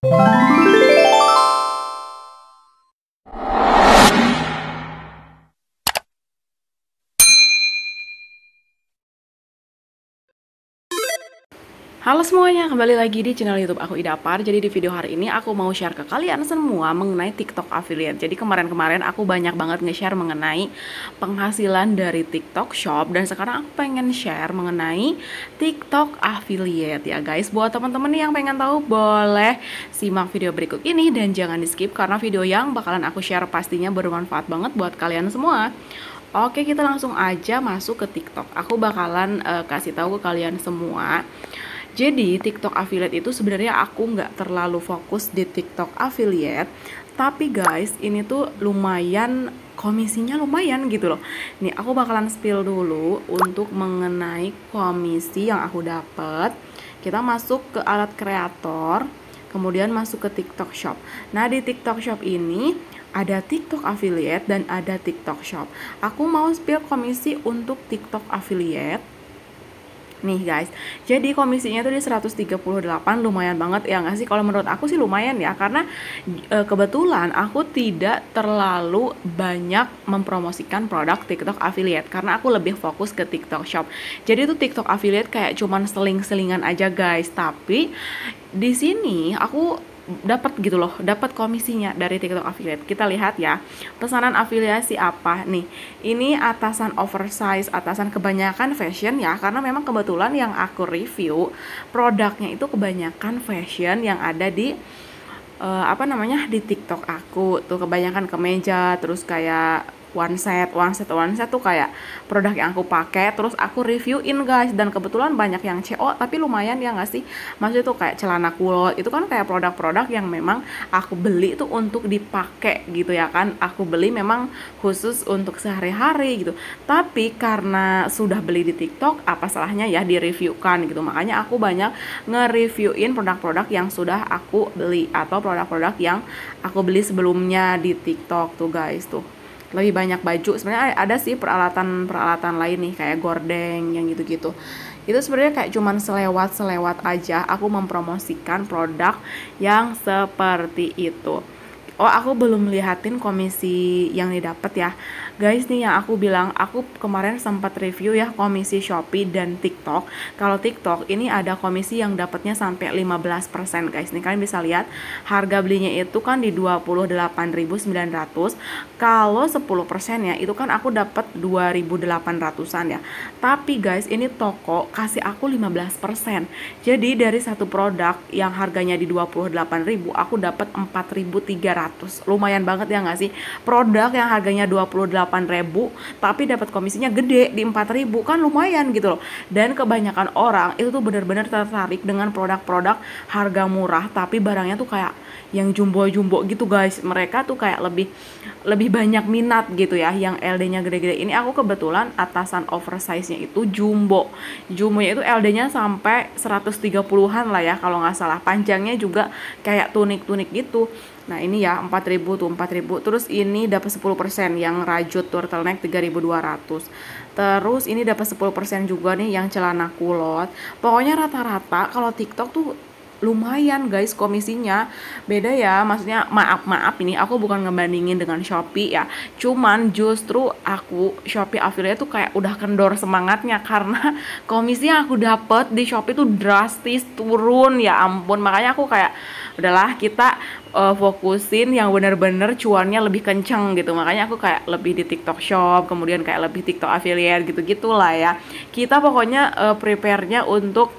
Halo semuanya, kembali lagi di channel YouTube aku Idapar. Jadi di video hari ini aku mau share ke kalian semua mengenai TikTok affiliate. Jadi kemarin-kemarin aku banyak banget nge-share mengenai penghasilan dari TikTok Shop, dan sekarang aku pengen share mengenai TikTok affiliate ya guys. Buat teman-teman yang pengen tahu, boleh simak video berikut ini dan jangan di-skip karena video yang bakalan aku share pastinya bermanfaat banget buat kalian semua. Oke, kita langsung aja masuk ke TikTok. Aku bakalan kasih tahu ke kalian semua. Jadi TikTok affiliate itu sebenarnya aku nggak terlalu fokus di TikTok affiliate, tapi guys ini tuh lumayan, komisinya lumayan gitu loh. Nih aku bakalan spill dulu untuk mengenai komisi yang aku dapet. Kita masuk ke alat kreator, kemudian masuk ke TikTok Shop. Nah di TikTok Shop ini ada TikTok affiliate dan ada TikTok Shop. Aku mau spill komisi untuk TikTok affiliate. Nih guys, jadi komisinya tuh di 138, lumayan banget ya nggak sih? Kalau menurut aku sih lumayan ya, karena kebetulan aku tidak terlalu banyak mempromosikan produk TikTok affiliate karena aku lebih fokus ke TikTok Shop. Jadi itu TikTok affiliate kayak cuman seling-selingan aja guys, tapi di sini aku dapat gitu loh, dapat komisinya dari TikTok affiliate. Kita lihat ya, pesanan afiliasi apa nih. Ini atasan oversize, atasan kebanyakan fashion ya, karena memang kebetulan yang aku review produknya itu kebanyakan fashion yang ada di di TikTok aku tuh, kebanyakan kemeja, terus kayak one set tuh kayak produk yang aku pakai, terus aku reviewin guys, dan kebetulan banyak yang CO tapi lumayan ya nggak sih, maksudnya tuh kayak celana kulot itu kan kayak produk-produk yang memang aku beli tuh untuk dipakai gitu ya kan, aku beli memang khusus untuk sehari-hari gitu, tapi karena sudah beli di TikTok apa salahnya ya direviewkan gitu, makanya aku banyak nge-reviewin produk-produk yang sudah aku beli atau produk-produk yang aku beli sebelumnya di TikTok tuh guys. Tuh lebih banyak baju, sebenarnya ada sih peralatan lain nih kayak gordeng yang gitu-gitu. Itu sebenarnya kayak cuman selewat aja aku mempromosikan produk yang seperti itu. Oh, aku belum lihatin komisi yang didapat ya guys. Nih yang aku bilang, aku kemarin sempat review ya komisi Shopee dan TikTok. Kalau TikTok ini ada komisi yang dapatnya sampai 15% guys. Nih kalian bisa lihat harga belinya itu kan di 28.900. Kalau 10% ya itu kan aku dapat 2.800-an ya. Tapi guys ini toko kasih aku 15%. Jadi dari satu produk yang harganya di 28.000 aku dapat 4.300. Lumayan banget ya nggak sih? Produk yang harganya 28.000 tapi dapat komisinya gede di 4.000, kan lumayan gitu loh. Dan kebanyakan orang itu tuh bener-bener tertarik dengan produk-produk harga murah tapi barangnya tuh kayak yang jumbo-jumbo gitu guys. Mereka tuh kayak lebih banyak minat gitu ya yang LD-nya gede-gede. Ini aku kebetulan atasan oversize-nya itu jumbo. Jumbonya itu LD-nya sampai 130-an lah ya kalau nggak salah. Panjangnya juga kayak tunik-tunik gitu. Nah ini ya 4.000 tuh 4.000. Terus ini dapat 10% yang rajut turtleneck 3.200. Terus ini dapat 10% juga nih yang celana kulot. Pokoknya rata-rata kalau TikTok tuh lumayan guys komisinya. Beda ya, maksudnya maaf ini aku bukan ngebandingin dengan Shopee ya, cuman justru aku Shopee affiliate tuh kayak udah kendor semangatnya karena komisi yang aku dapet di Shopee tuh drastis turun, ya ampun. Makanya aku kayak udahlah kita fokusin yang bener-bener cuannya lebih kenceng gitu. Makanya aku kayak lebih di TikTok Shop, kemudian kayak lebih TikTok affiliate gitu-gitu lah ya. Kita pokoknya prepare-nya untuk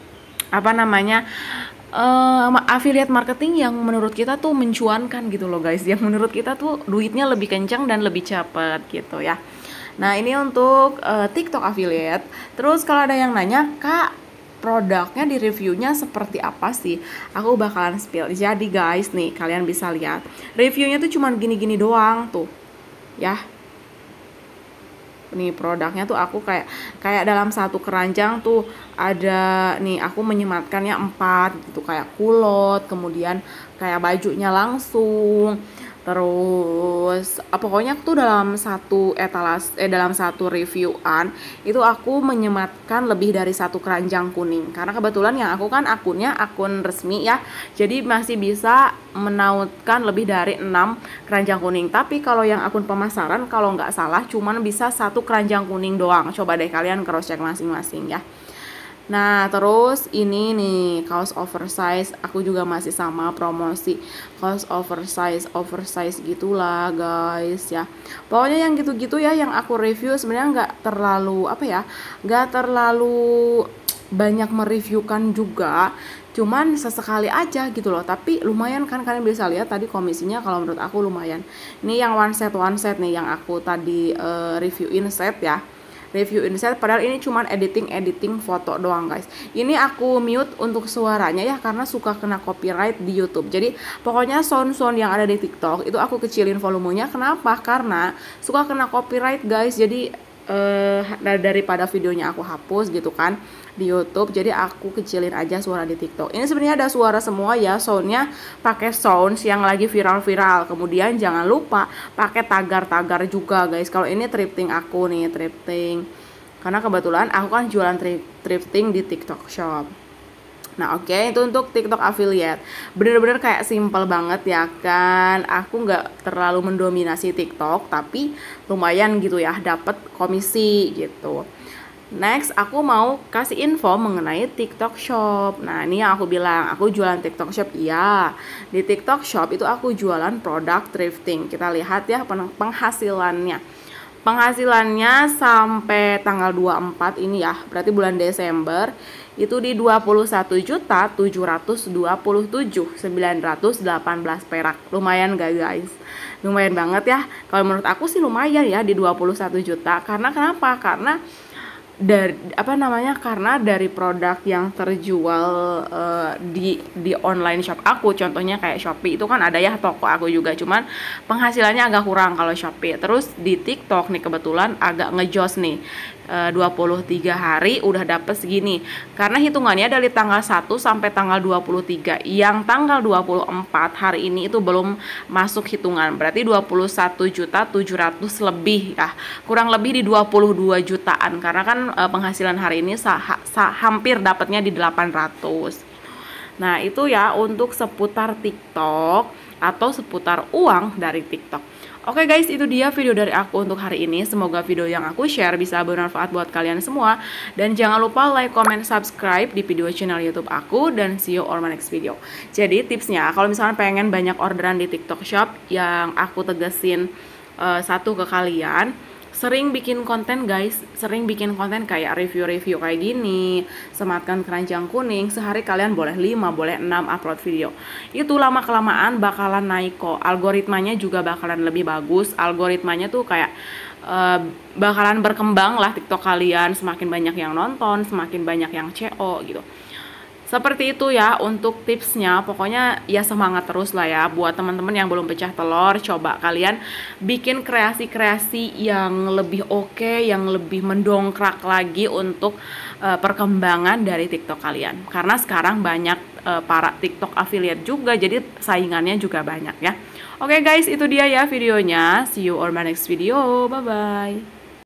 affiliate marketing yang menurut kita tuh mencuankan gitu loh guys, yang menurut kita tuh duitnya lebih kencang dan lebih cepet gitu ya. Nah ini untuk TikTok affiliate. Terus kalau ada yang nanya, Kak, produknya di reviewnya seperti apa sih? Aku bakalan spill. Jadi guys nih kalian bisa lihat reviewnya tuh cuman gini-gini doang tuh ya. Nih produknya tuh aku kayak dalam satu keranjang tuh ada nih, aku menyematkannya 4 gitu, kayak kulot, kemudian kayak bajunya langsung, Terus pokoknya tuh dalam satu dalam satu reviewan itu aku menyematkan lebih dari satu keranjang kuning. Karena kebetulan yang aku kan akunnya akun resmi ya. Jadi masih bisa menautkan lebih dari 6 keranjang kuning. Tapi kalau yang akun pemasaran kalau nggak salah cuman bisa satu keranjang kuning doang. Coba deh kalian cross check masing-masing ya. Nah, terus ini nih kaos oversize, aku juga masih sama promosi kaos oversize gitulah guys ya. Pokoknya yang gitu-gitu ya yang aku review sebenarnya nggak terlalu nggak terlalu banyak mereviewkan juga, cuman sesekali aja gitu loh. Tapi lumayan kan, kalian bisa lihat tadi komisinya kalau menurut aku lumayan. Ini yang one set nih yang aku tadi reviewin set ya. Review insight, padahal ini cuman editing foto doang guys. Ini aku mute untuk suaranya ya karena suka kena copyright di YouTube. Jadi pokoknya sound yang ada di TikTok itu aku kecilin volumenya. Kenapa? Karena suka kena copyright guys. Jadi daripada videonya aku hapus gitu kan di YouTube, jadi aku kecilin aja suara di TikTok. Ini sebenarnya ada suara semua ya, soundnya pakai sounds yang lagi viral. Kemudian jangan lupa pakai tagar juga guys. Kalau ini thrifting aku nih, thrifting karena kebetulan aku kan jualan thrifting di TikTok Shop. Nah oke, itu untuk TikTok affiliate. Bener-bener kayak simple banget ya kan. Aku nggak terlalu mendominasi TikTok, tapi lumayan gitu ya, dapat komisi gitu. Next, aku mau kasih info mengenai TikTok Shop. Nah ini yang aku bilang, aku jualan TikTok Shop. Iya, di TikTok Shop itu aku jualan produk thrifting. Kita lihat ya penghasilannya. Penghasilannya sampai tanggal 24 ini ya, berarti bulan Desember itu di 21.727.918 perak. Lumayan gak guys? Lumayan banget ya. Kalau menurut aku sih lumayan ya di 21 juta. Karena kenapa? Karena karena dari produk yang terjual di online shop aku, contohnya kayak Shopee itu kan ada ya, toko aku juga, cuman penghasilannya agak kurang kalau Shopee. Terus di TikTok nih kebetulan agak ngejos nih, 23 hari udah dapet segini karena hitungannya dari tanggal 1 sampai tanggal 23. Yang tanggal 24 hari ini itu belum masuk hitungan, berarti 21.700.000 lebih ya, kurang lebih di 22 jutaan karena kan penghasilan hari ini hampir dapatnya di 800. Nah itu ya untuk seputar TikTok atau seputar uang dari TikTok. Oke guys, itu dia video dari aku untuk hari ini. Semoga video yang aku share bisa bermanfaat buat kalian semua. Dan jangan lupa like, comment, subscribe di video channel YouTube aku. Dan see you on my next video. Jadi tipsnya, kalau misalnya pengen banyak orderan di TikTok Shop, yang aku tegesin satu ke kalian, sering bikin konten guys, sering bikin konten kayak review-review kayak gini, sematkan keranjang kuning, sehari kalian boleh 5, boleh 6 upload video. Itu lama-kelamaan bakalan naik kok, algoritmanya juga bakalan lebih bagus, algoritmanya tuh kayak bakalan berkembang lah TikTok kalian, semakin banyak yang nonton, semakin banyak yang CO gitu. Seperti itu ya untuk tipsnya. Pokoknya ya semangat terus lah ya buat teman-teman yang belum pecah telur. Coba kalian bikin kreasi-kreasi yang lebih oke, yang lebih mendongkrak lagi untuk perkembangan dari TikTok kalian. Karena sekarang banyak para TikTok affiliate juga, jadi saingannya juga banyak ya. Oke guys, itu dia ya videonya. See you on my next video. Bye bye.